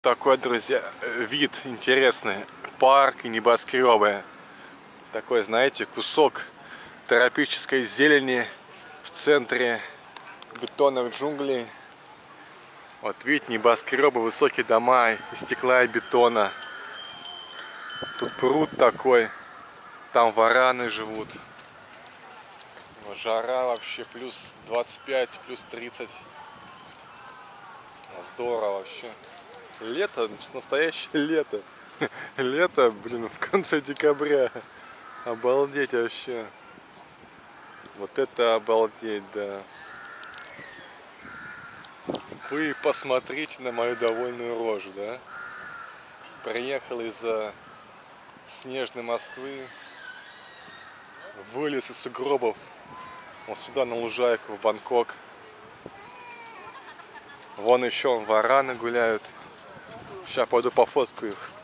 Такой, друзья, вид интересный. Парк и небоскребы. Такой, знаете, кусок тропической зелени в центре бетонных джунглей. Вот видите, небоскребы, высокие дома из стекла и бетона. Тут пруд такой. Там вараны живут. Жара вообще плюс 25, плюс 30. Здорово вообще. Лето, настоящее лето. Лето, блин, в конце декабря. Обалдеть вообще. Вот это обалдеть, да. Вы посмотрите на мою довольную рожу, да? Приехал из снежной Москвы. Вылез из сугробов. Вот сюда на лужайку, в Бангкок. Вон еще вараны гуляют. Сейчас пойду пофоткаю их.